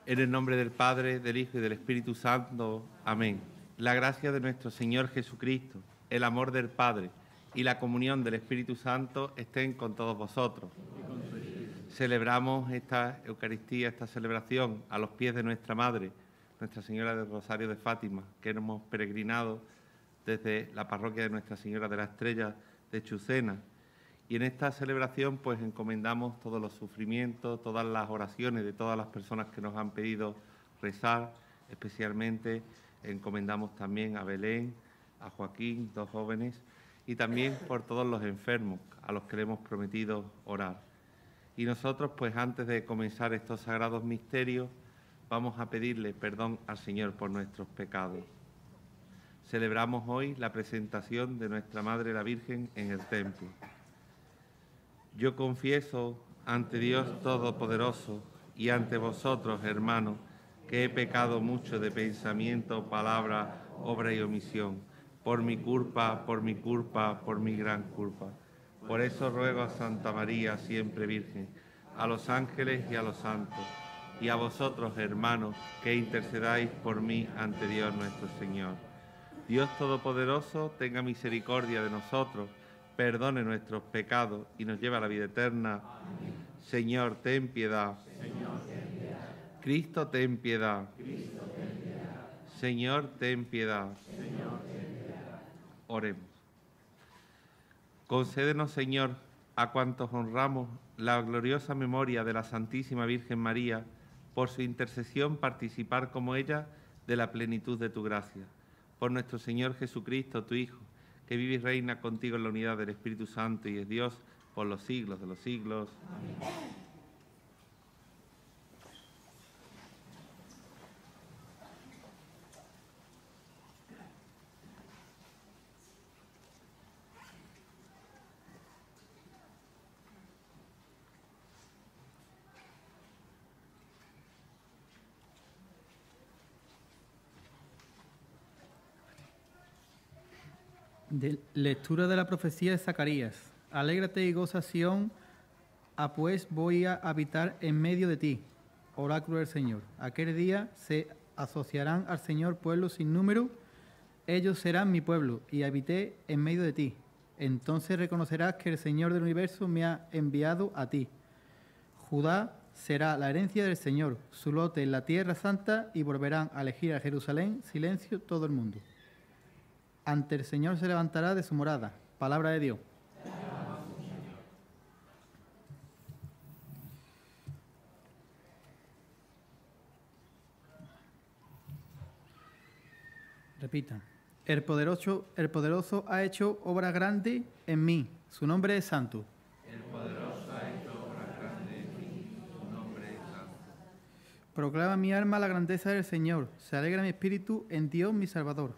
En el nombre del Padre, del Hijo y del Espíritu Santo. Amén. La gracia de nuestro Señor Jesucristo, el amor del Padre y la comunión del Espíritu Santo estén con todos vosotros. Celebramos esta Eucaristía, esta celebración a los pies de nuestra Madre, Nuestra Señora del Rosario de Fátima, que hemos peregrinado desde la parroquia de Nuestra Señora de la Estrella de Chucena. Y en esta celebración pues encomendamos todos los sufrimientos, todas las oraciones de todas las personas que nos han pedido rezar, especialmente encomendamos también a Belén, a Joaquín, 2 jóvenes, y también por todos los enfermos a los que le hemos prometido orar. Y nosotros pues antes de comenzar estos sagrados misterios vamos a pedirle perdón al Señor por nuestros pecados. Celebramos hoy la presentación de nuestra Madre la Virgen en el templo. Yo confieso ante Dios Todopoderoso y ante vosotros, hermanos, que he pecado mucho de pensamiento, palabra, obra y omisión, por mi culpa, por mi gran culpa. Por eso ruego a Santa María, siempre Virgen, a los ángeles y a los santos, y a vosotros, hermanos, que intercedáis por mí ante Dios nuestro Señor. Dios Todopoderoso, tenga misericordia de nosotros, perdone nuestros pecados y nos lleve a la vida eterna. Amén. Señor, ten piedad. Señor, ten piedad. Cristo, ten piedad. Cristo, ten piedad. Señor, ten piedad. Señor, ten piedad. Oremos. Concédenos, Señor, a cuantos honramos la gloriosa memoria de la Santísima Virgen María, por su intercesión participar como ella de la plenitud de tu gracia. Por nuestro Señor Jesucristo, tu Hijo, que vive y reina contigo en la unidad del Espíritu Santo y es Dios por los siglos de los siglos. Amén. Lectura de la profecía de Zacarías. Alégrate y goza, Sión, pues voy a habitar en medio de ti, oráculo del Señor. Aquel día se asociarán al Señor pueblos sin número, ellos serán mi pueblo, y habité en medio de ti. Entonces reconocerás que el Señor del universo me ha enviado a ti. Judá será la herencia del Señor, su lote en la tierra santa, y volverán a elegir a Jerusalén, silencio todo el mundo. Ante el Señor se levantará de su morada. Palabra de Dios. Repita. El poderoso ha hecho obra grande en mí. Su nombre es santo. El poderoso ha hecho obra grande en mí. Su nombre es santo. Proclama mi alma la grandeza del Señor. Se alegra mi espíritu en Dios mi Salvador.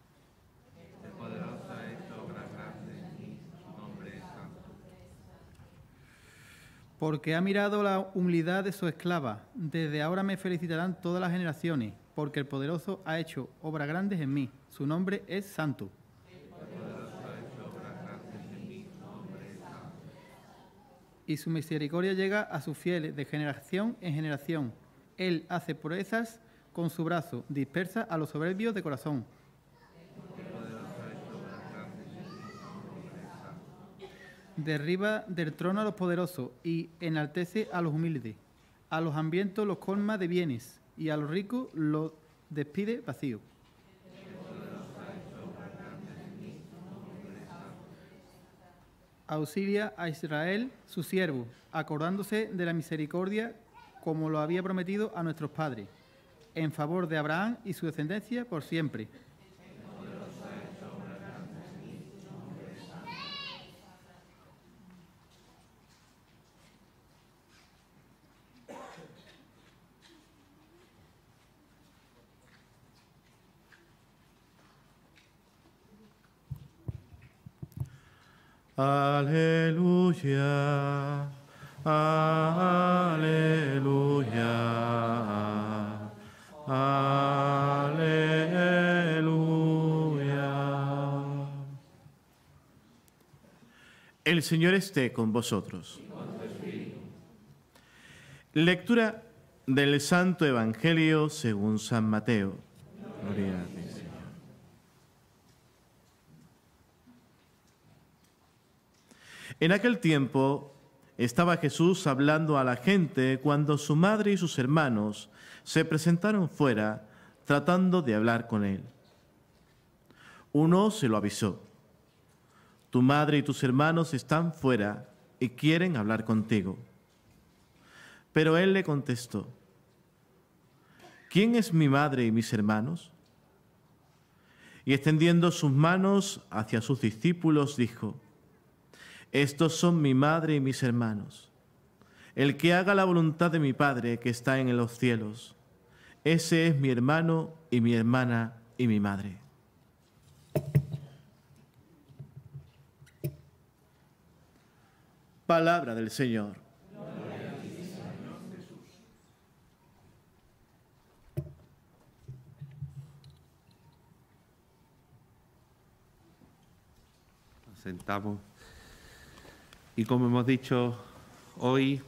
Porque ha mirado la humildad de su esclava. Desde ahora me felicitarán todas las generaciones, porque el poderoso ha hecho obras grandes en mí. Su nombre es santo. Y su misericordia llega a sus fieles de generación en generación. Él hace proezas con su brazo, dispersa a los soberbios de corazón. Derriba del trono a los poderosos y enaltece a los humildes. A los hambrientos los colma de bienes y a los ricos los despide vacíos. Auxilia a Israel, su siervo, acordándose de la misericordia como lo había prometido a nuestros padres, en favor de Abraham y su descendencia por siempre. Aleluya, aleluya, aleluya. El Señor esté con vosotros. Lectura Del Santo Evangelio según San Mateo. Gloria a ti, Señor. En aquel tiempo estaba Jesús hablando a la gente cuando su madre y sus hermanos se presentaron fuera tratando de hablar con él. Uno se lo avisó: tu madre y tus hermanos están fuera y quieren hablar contigo. Pero él le contestó: ¿quién es mi madre y mis hermanos? Y extendiendo sus manos hacia sus discípulos, dijo: estos son mi madre y mis hermanos. El que haga la voluntad de mi Padre que está en los cielos, ese es mi hermano y mi hermana y mi madre. Palabra del Señor. Gloria a ti, Señor Jesús. Nos sentamos. Y como hemos dicho hoy,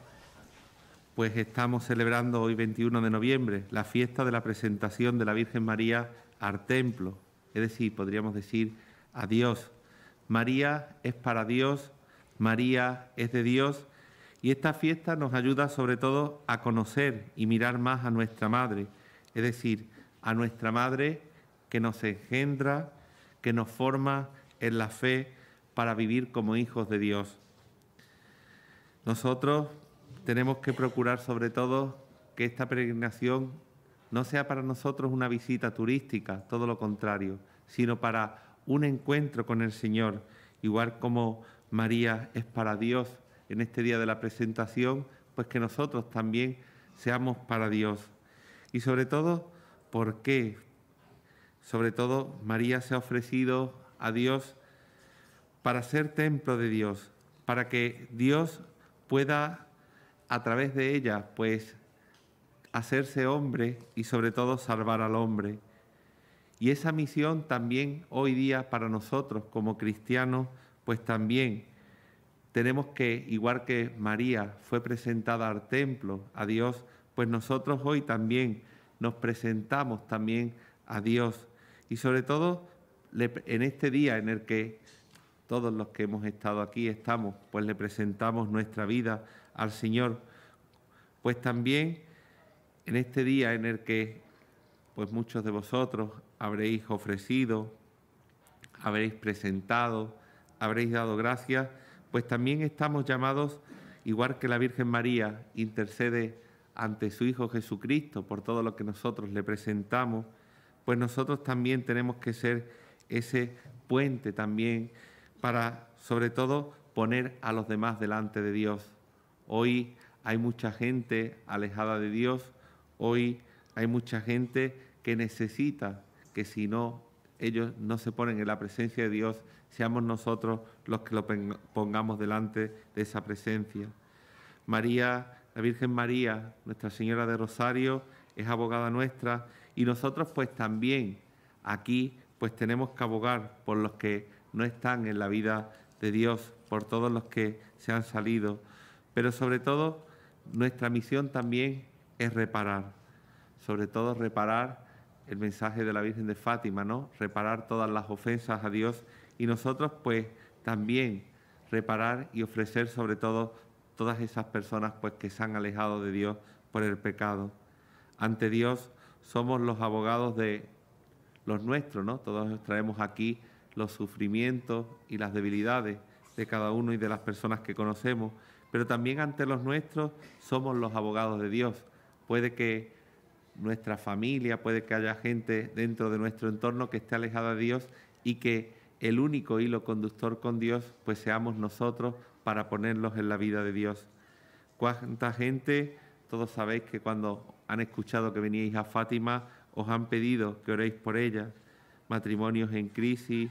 pues estamos celebrando hoy 21 de noviembre la fiesta de la presentación de la Virgen María al templo, es decir, podríamos decir a Dios. María es para Dios, María es de Dios, y esta fiesta nos ayuda sobre todo a conocer y mirar más a nuestra Madre, es decir, a nuestra Madre que nos engendra, que nos forma en la fe para vivir como hijos de Dios. Nosotros tenemos que procurar sobre todo que esta peregrinación no sea para nosotros una visita turística, todo lo contrario, sino para un encuentro con el Señor, igual como María es para Dios en este día de la presentación, pues que nosotros también seamos para Dios. Y sobre todo, ¿por qué? Sobre todo, María se ha ofrecido a Dios para ser templo de Dios, para que Dios pueda, a través de ella, pues, hacerse hombre y sobre todo salvar al hombre. Y esa misión también hoy día para nosotros como cristianos, pues también tenemos que, igual que María fue presentada al templo, a Dios, pues nosotros hoy también nos presentamos también a Dios. Y sobre todo en este día en el que todos los que hemos estado aquí estamos, pues le presentamos nuestra vida al Señor. Pues también en este día en el que pues muchos de vosotros habréis ofrecido, habréis presentado, habréis dado gracias, pues también estamos llamados, igual que la Virgen María intercede ante su Hijo Jesucristo por todo lo que nosotros le presentamos, pues nosotros también tenemos que ser ese puente también para, sobre todo, poner a los demás delante de Dios. Hoy hay mucha gente alejada de Dios, hoy hay mucha gente que necesita que si no, ellos no se ponen en la presencia de Dios, seamos nosotros los que lo pongamos delante de esa presencia. María, la Virgen María, Nuestra Señora de Rosario, es abogada nuestra y nosotros pues también aquí pues tenemos que abogar por los que no están en la vida de Dios, por todos los que se han salido, pero sobre todo nuestra misión también es reparar, sobre todo reparar el mensaje de la Virgen de Fátima, ¿no? Reparar todas las ofensas a Dios y nosotros pues también reparar y ofrecer sobre todo todas esas personas pues que se han alejado de Dios por el pecado. Ante Dios somos los abogados de los nuestros, ¿no? Todos traemos aquí los sufrimientos y las debilidades de cada uno y de las personas que conocemos, pero también ante los nuestros somos los abogados de Dios. Puede que nuestra familia, puede que haya gente dentro de nuestro entorno que esté alejada de Dios y que el único hilo conductor con Dios pues seamos nosotros para ponerlos en la vida de Dios. ¿Cuánta gente? Todos sabéis que cuando han escuchado que veníais a Fátima os han pedido que oréis por ella, matrimonios en crisis,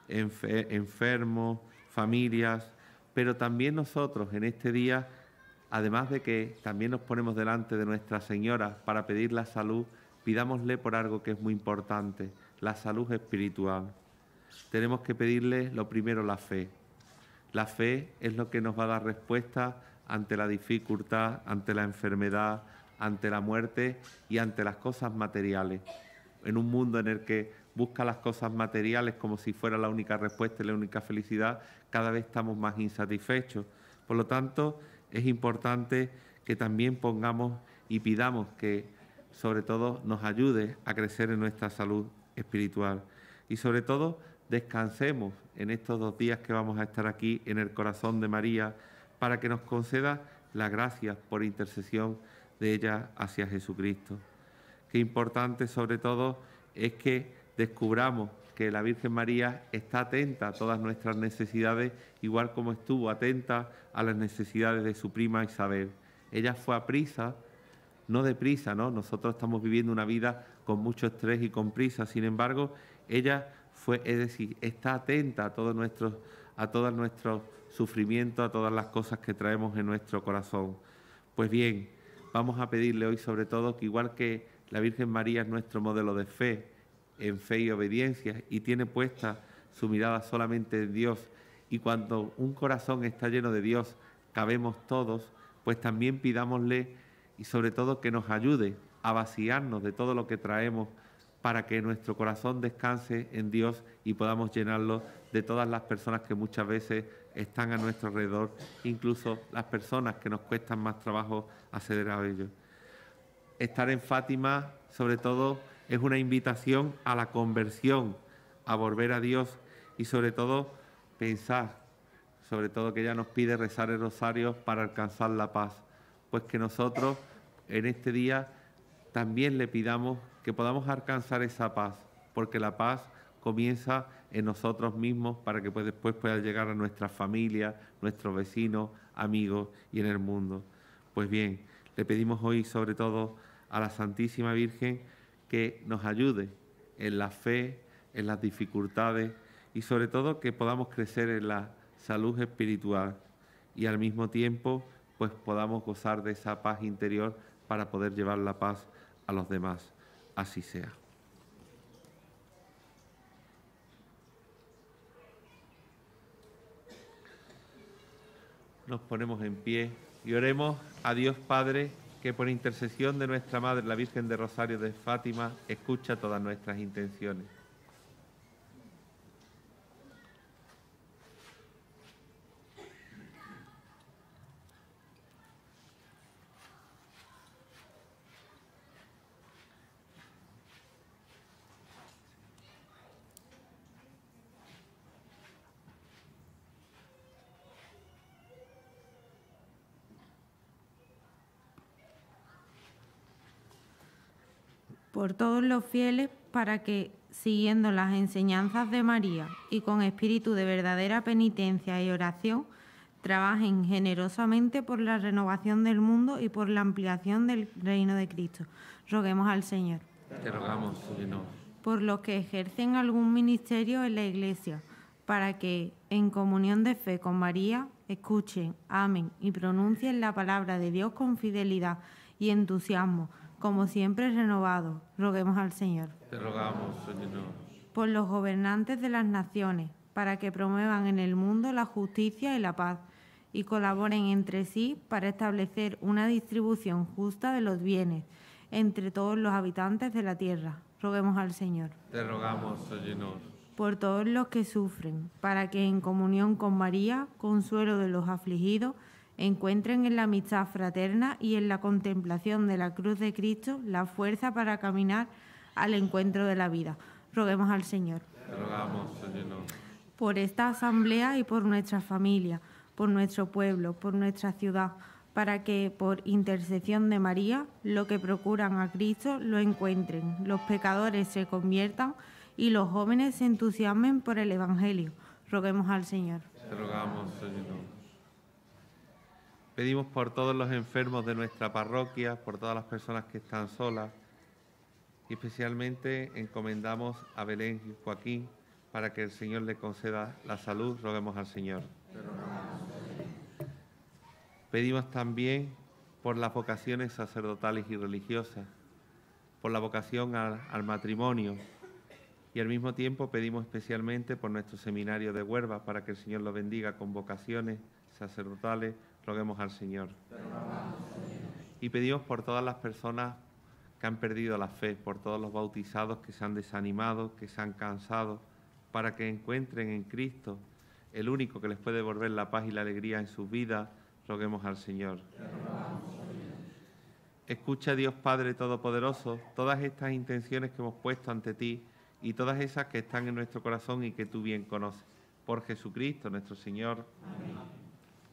enfermos, familias, pero también nosotros en este día, además de que también nos ponemos delante de Nuestra Señora para pedir la salud, pidámosle por algo que es muy importante, la salud espiritual. Tenemos que pedirle lo primero, la fe. La fe es lo que nos va a dar respuesta ante la dificultad, ante la enfermedad, ante la muerte y ante las cosas materiales. En un mundo en el que busca las cosas materiales como si fuera la única respuesta y la única felicidad, cada vez estamos más insatisfechos. Por lo tanto, es importante que también pongamos y pidamos que, sobre todo, nos ayude a crecer en nuestra salud espiritual. Y, sobre todo, descansemos en estos 2 días que vamos a estar aquí en el corazón de María, para que nos conceda la gracia por intercesión de ella hacia Jesucristo. Qué importante, sobre todo, es que descubramos que la Virgen María está atenta a todas nuestras necesidades, igual como estuvo atenta a las necesidades de su prima Isabel. Ella fue a prisa, no deprisa, ¿no? Nosotros estamos viviendo una vida con mucho estrés y con prisa. Sin embargo, ella fue, es decir, está atenta a todos nuestros sufrimientos, a todas las cosas que traemos en nuestro corazón. Pues bien, vamos a pedirle hoy, sobre todo, que igual que la Virgen María es nuestro modelo de fe, en fe y obediencia, y tiene puesta su mirada solamente en Dios, y cuando un corazón está lleno de Dios, cabemos todos, pues también pidámosle, y sobre todo que nos ayude a vaciarnos de todo lo que traemos, para que nuestro corazón descanse en Dios y podamos llenarlo de todas las personas que muchas veces están a nuestro alrededor, incluso las personas que nos cuestan más trabajo acceder a ellos. Estar en Fátima, sobre todo, es una invitación a la conversión, a volver a Dios y, sobre todo, pensar, sobre todo que ella nos pide rezar el rosario para alcanzar la paz. Pues que nosotros, en este día, también le pidamos que podamos alcanzar esa paz, porque la paz comienza en nosotros mismos para que después pueda llegar a nuestras familias, nuestros vecinos, amigos y en el mundo. Pues bien, le pedimos hoy, sobre todo, a la Santísima Virgen que nos ayude en la fe, en las dificultades y sobre todo que podamos crecer en la salud espiritual y al mismo tiempo pues podamos gozar de esa paz interior para poder llevar la paz a los demás. Así sea. Nos ponemos en pie y oremos a Dios Padre, que por intercesión de nuestra Madre, la Virgen de Rosario de Fátima, escucha todas nuestras intenciones. Por todos los fieles, para que, siguiendo las enseñanzas de María y con espíritu de verdadera penitencia y oración, trabajen generosamente por la renovación del mundo y por la ampliación del reino de Cristo. Roguemos al Señor. Te rogamos, Señor. Por los que ejercen algún ministerio en la Iglesia, para que, en comunión de fe con María, escuchen, amen y pronuncien la palabra de Dios con fidelidad y entusiasmo, como siempre renovado. Roguemos al Señor. Te rogamos, Señor. Por los gobernantes de las naciones, para que promuevan en el mundo la justicia y la paz, y colaboren entre sí para establecer una distribución justa de los bienes entre todos los habitantes de la tierra. Roguemos al Señor. Te rogamos, Señor. Por todos los que sufren, para que en comunión con María, consuelo de los afligidos, encuentren en la amistad fraterna y en la contemplación de la cruz de Cristo la fuerza para caminar al encuentro de la vida. Roguemos al Señor. Te rogamos, Señor. Por esta asamblea y por nuestra familia, por nuestro pueblo, por nuestra ciudad, para que, por intercesión de María, lo que procuran a Cristo lo encuentren, los pecadores se conviertan y los jóvenes se entusiasmen por el Evangelio. Roguemos al Señor. Te rogamos, Señor. Pedimos por todos los enfermos de nuestra parroquia, por todas las personas que están solas, y especialmente encomendamos a Belén y Joaquín para que el Señor le conceda la salud. Roguemos al Señor. Pedimos también por las vocaciones sacerdotales y religiosas, por la vocación al matrimonio, y al mismo tiempo pedimos especialmente por nuestro seminario de Huelva para que el Señor lo bendiga con vocaciones sacerdotales. Roguemos al Señor. Y pedimos por todas las personas que han perdido la fe, por todos los bautizados que se han desanimado, que se han cansado, para que encuentren en Cristo, el único que les puede devolver la paz y la alegría en sus vidas. Roguemos al Señor. Escucha, Dios Padre Todopoderoso, todas estas intenciones que hemos puesto ante ti y todas esas que están en nuestro corazón y que tú bien conoces. Por Jesucristo nuestro Señor. Amén.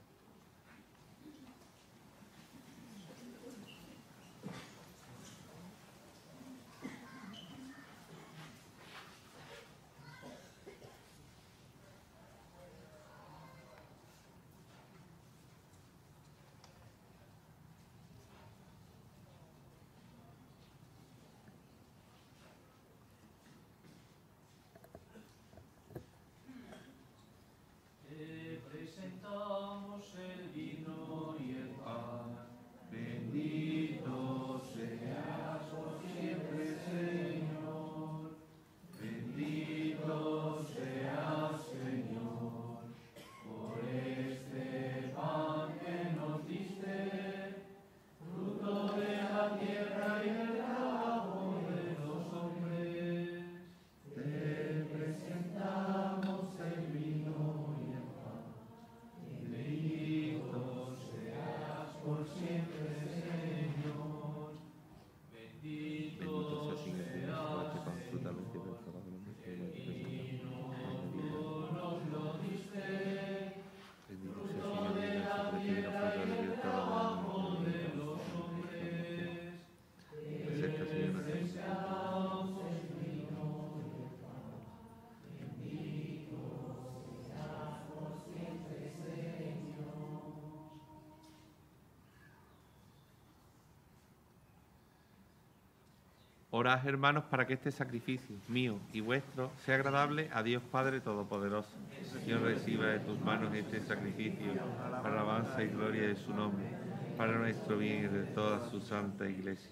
Orad, hermanos, para que este sacrificio mío y vuestro sea agradable a Dios Padre Todopoderoso. Señor, reciba de tus manos este sacrificio para alabanza y gloria de su nombre, para nuestro bien y de toda su santa Iglesia.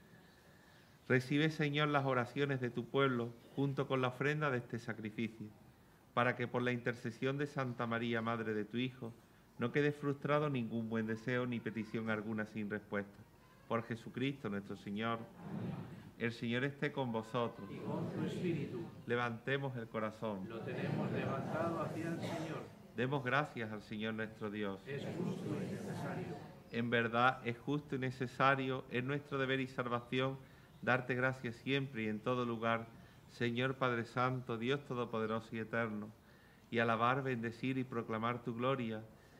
Recibe, Señor, las oraciones de tu pueblo junto con la ofrenda de este sacrificio, para que por la intercesión de Santa María, Madre de tu Hijo, no quede frustrado ningún buen deseo ni petición alguna sin respuesta. Por Jesucristo nuestro Señor. Amén. El Señor esté con vosotros. Y con tu espíritu. Levantemos el corazón. Lo tenemos levantado hacia el Señor. Demos gracias al Señor nuestro Dios. Es justo y necesario. En verdad es justo y necesario, es nuestro deber y salvación, darte gracias siempre y en todo lugar, Señor Padre Santo, Dios Todopoderoso y Eterno, y alabar, bendecir y proclamar tu gloria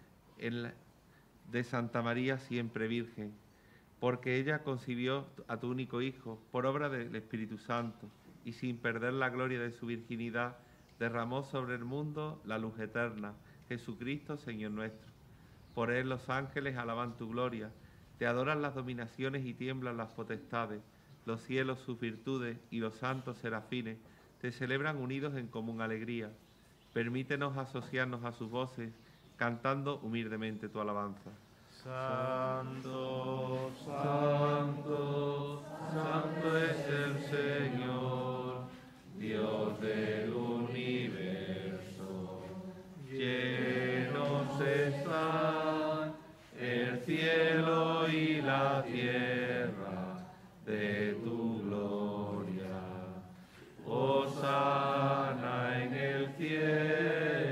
de Santa María siempre Virgen, porque ella concibió a tu único Hijo por obra del Espíritu Santo y sin perder la gloria de su virginidad derramó sobre el mundo la luz eterna, Jesucristo, Señor nuestro. Por él los ángeles alaban tu gloria, te adoran las dominaciones y tiemblan las potestades, los cielos sus virtudes y los santos serafines te celebran unidos en común alegría. Permítenos asociarnos a sus voces, cantando humildemente tu alabanza. Santo, santo, santo es el Señor, Dios del universo. Llenos están el cielo y la tierra de tu gloria. Hosana en el cielo.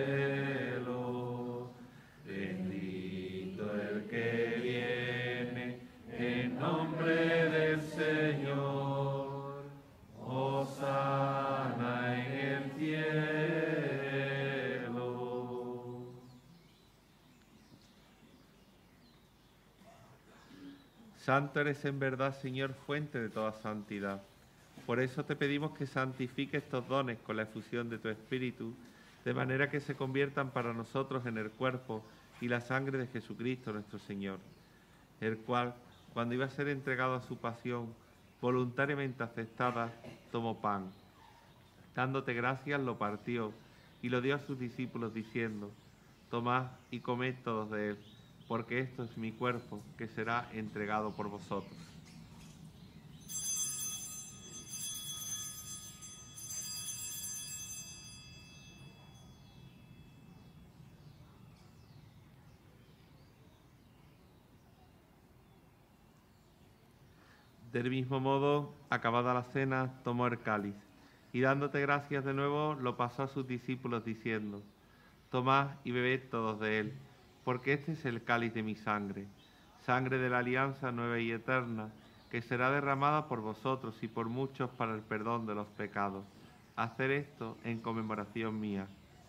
Santo eres en verdad, Señor, fuente de toda santidad. Por eso te pedimos que santifique estos dones con la efusión de tu Espíritu, de manera que se conviertan para nosotros en el cuerpo y la sangre de Jesucristo nuestro Señor, el cual, cuando iba a ser entregado a su pasión, voluntariamente aceptada, tomó pan. Dándote gracias, lo partió y lo dio a sus discípulos, diciendo: tomad y comed todos de él, porque esto es mi cuerpo, que será entregado por vosotros. Del mismo modo, acabada la cena, tomó el cáliz y dándote gracias de nuevo, lo pasó a sus discípulos diciendo: Tomad y bebed todos de él, porque este es el cáliz de mi sangre, sangre de la alianza nueva y eterna, que será derramada por vosotros y por muchos para el perdón de los pecados. Hacer esto en conmemoración mía.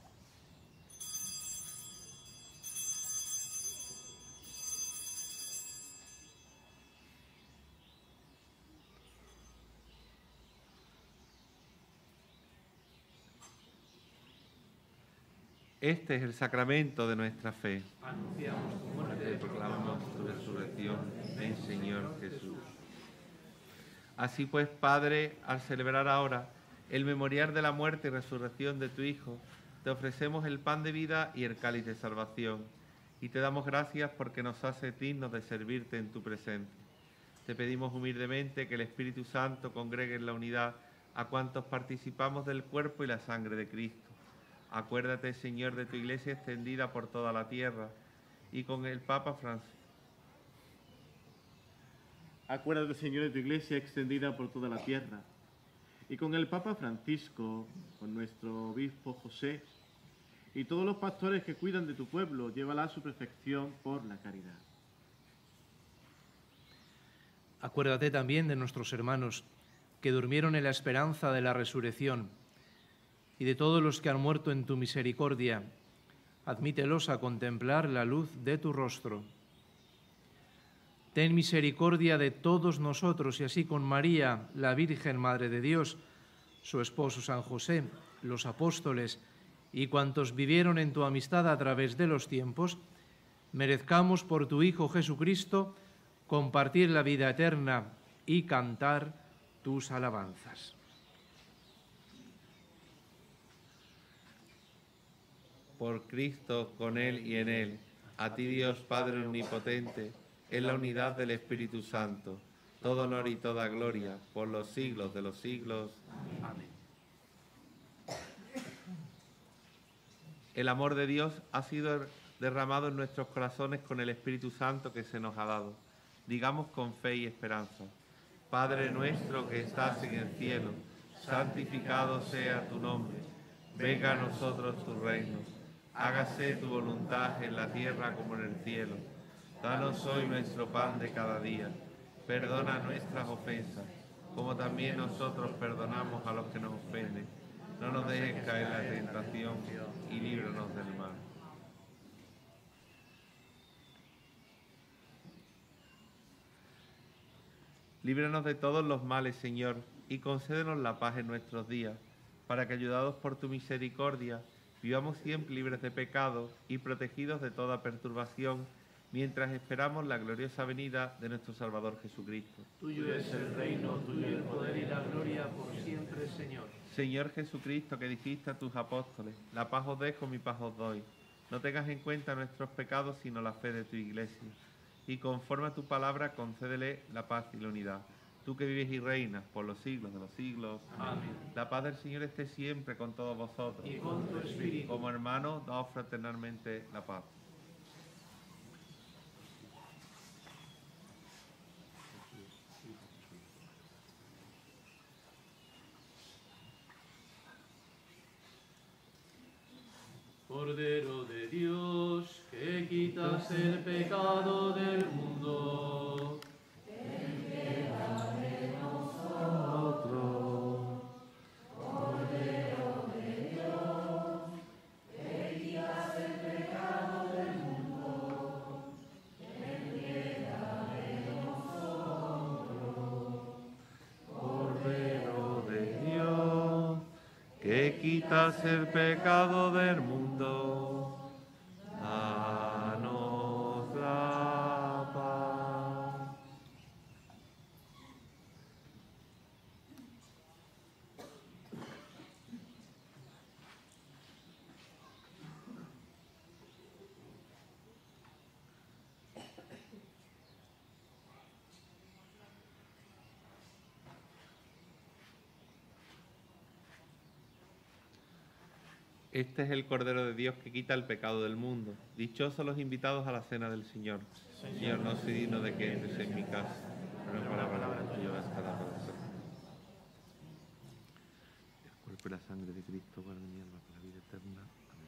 Este es el sacramento de nuestra fe. Anunciamos tu muerte, Proclamamos tu resurrección, ven Señor Jesús. Así pues, Padre, al celebrar ahora el memorial de la muerte y resurrección de tu Hijo, te ofrecemos el pan de vida y el cáliz de salvación, y te damos gracias porque nos haces dignos de servirte en tu presencia. Te pedimos humildemente que el Espíritu Santo congregue en la unidad a cuantos participamos del cuerpo y la sangre de Cristo. Acuérdate, Señor, de tu Iglesia extendida por toda la tierra y con el Papa Francisco. Acuérdate, Señor, de tu Iglesia extendida por toda la tierra y con el Papa Francisco, con nuestro obispo José y todos los pastores que cuidan de tu pueblo, llévala a su perfección por la caridad. Acuérdate también de nuestros hermanos que durmieron en la esperanza de la resurrección y de todos los que han muerto en tu misericordia. Admítelos a contemplar la luz de tu rostro. Ten misericordia de todos nosotros y así con María, la Virgen Madre de Dios, su esposo San José, los apóstoles y cuantos vivieron en tu amistad a través de los tiempos, merezcamos por tu Hijo Jesucristo compartir la vida eterna y cantar tus alabanzas. Por Cristo, con Él y en Él, a ti Dios Padre Omnipotente, en la unidad del Espíritu Santo, todo honor y toda gloria, por los siglos de los siglos. Amén. El amor de Dios ha sido derramado en nuestros corazones con el Espíritu Santo que se nos ha dado. Digamos con fe y esperanza: Padre nuestro que estás en el cielo, santificado sea tu nombre. Venga a nosotros tu reino. Hágase tu voluntad en la tierra como en el cielo. Danos hoy nuestro pan de cada día. Perdona nuestras ofensas, como también nosotros perdonamos a los que nos ofenden. No nos dejes caer en la tentación y líbranos del mal. Líbranos de todos los males, Señor, y concédenos la paz en nuestros días, para que, ayudados por tu misericordia, vivamos siempre libres de pecado y protegidos de toda perturbación, mientras esperamos la gloriosa venida de nuestro Salvador Jesucristo. Tuyo es el reino, tuyo el poder y la gloria por siempre, Señor. Señor Jesucristo, que dijiste a tus apóstoles: la paz os dejo, mi paz os doy. No tengas en cuenta nuestros pecados, sino la fe de tu Iglesia. Y conforme a tu palabra, concédele la paz y la unidad. Tú que vives y reinas por los siglos de los siglos. Amén. La paz del Señor esté siempre con todos vosotros. Y con tu espíritu. Como hermanos, daos fraternalmente la paz. Cordero de Dios, que quitas el pecado del mundo, ten piedad de nosotros. Cordero de Dios, que quitas el pecado del mundo, ten piedad de nosotros. Cordero de Dios, que quitas el pecado del mundo, danos la paz. Este es el Cordero de Dios que quita el pecado del mundo. Dichosos los invitados a la cena del Señor. Señor, no soy digno de que entres en mi casa, pero una palabra llevas cada corazón. El cuerpo y la sangre de Cristo guarden mi alma para la vida eterna. Amén.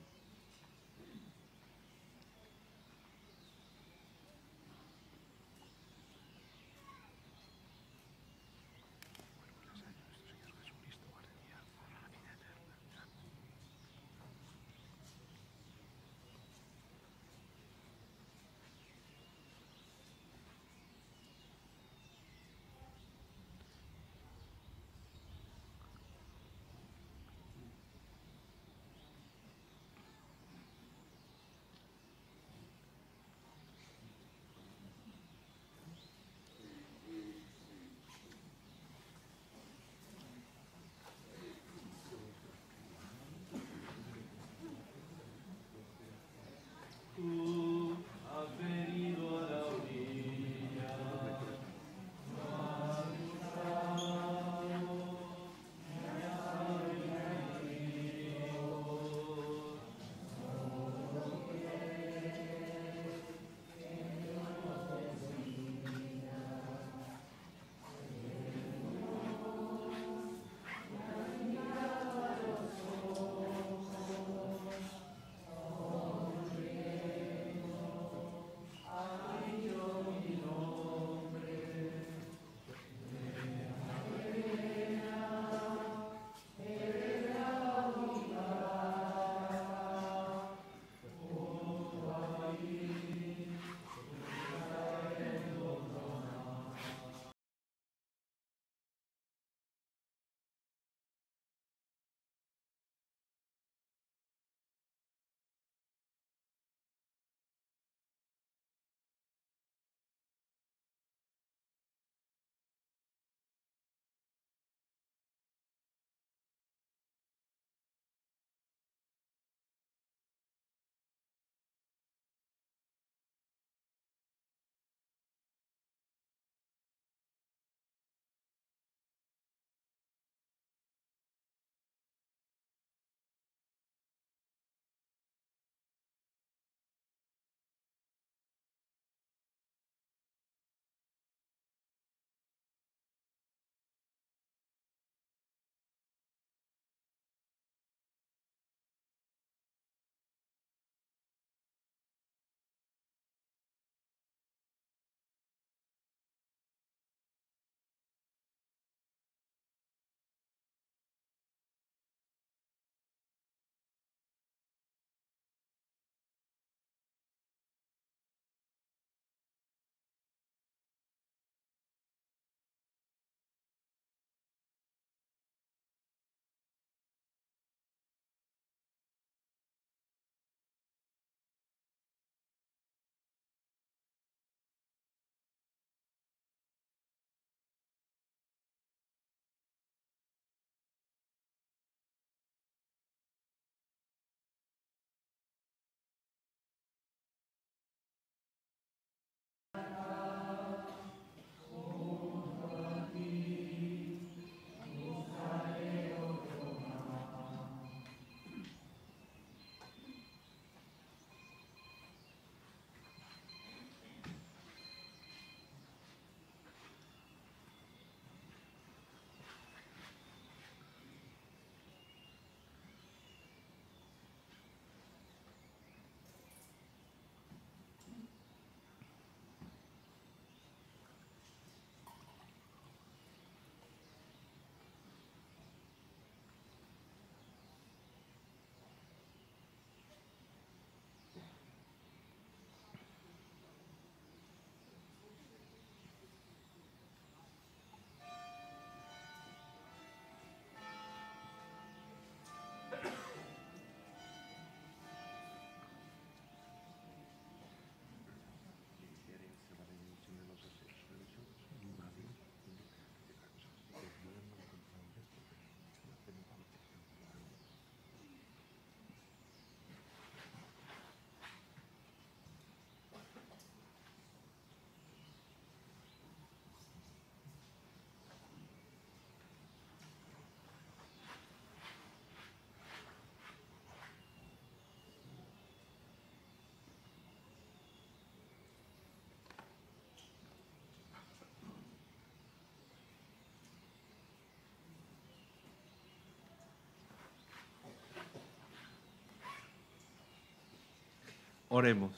Oremos.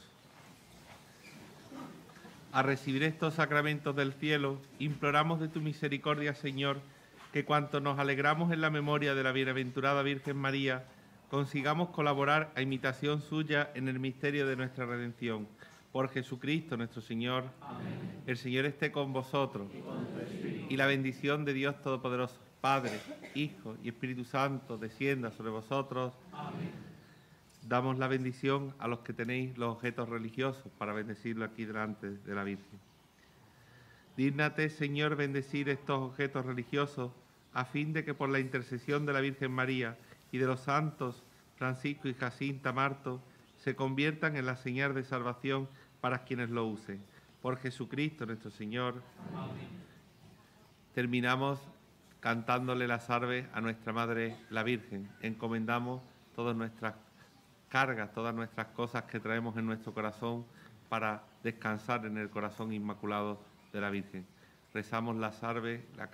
A recibir estos sacramentos del cielo, imploramos de tu misericordia, Señor, que cuanto nos alegramos en la memoria de la bienaventurada Virgen María, consigamos colaborar a imitación suya en el misterio de nuestra redención. Por Jesucristo nuestro Señor. Amén. El Señor esté con vosotros. Y la bendición de Dios Todopoderoso, Padre, Hijo y Espíritu Santo, descienda sobre vosotros. Amén. Damos la bendición a los que tenéis los objetos religiosos para bendecirlo aquí delante de la Virgen. Dígnate, Señor, bendecir estos objetos religiosos a fin de que por la intercesión de la Virgen María y de los santos Francisco y Jacinta Marto se conviertan en la señal de salvación para quienes lo usen. Por Jesucristo nuestro Señor. Amén. Terminamos cantándole la salve a nuestra Madre la Virgen. Encomendamos todas nuestras cargas, todas nuestras cosas que traemos en nuestro corazón para descansar en el corazón inmaculado de la Virgen. Rezamos la salve, la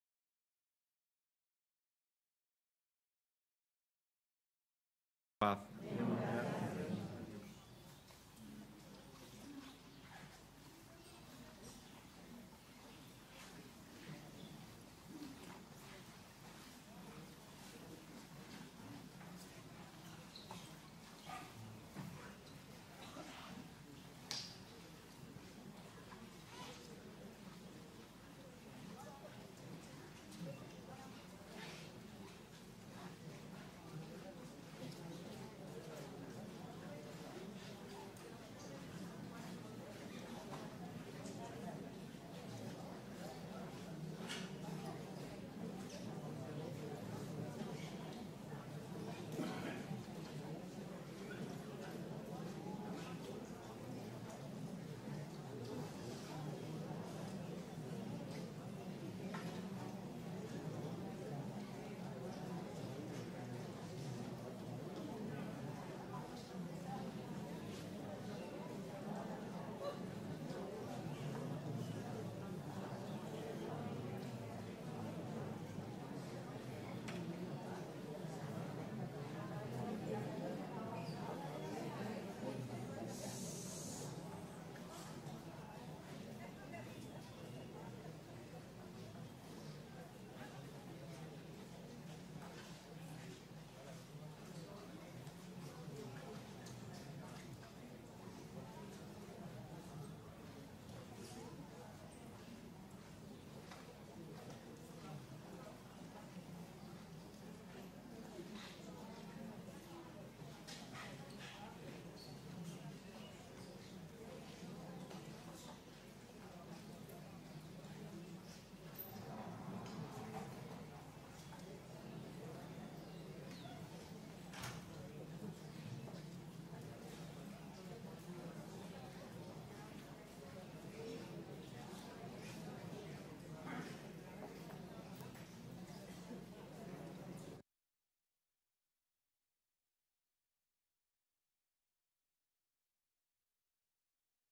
paz.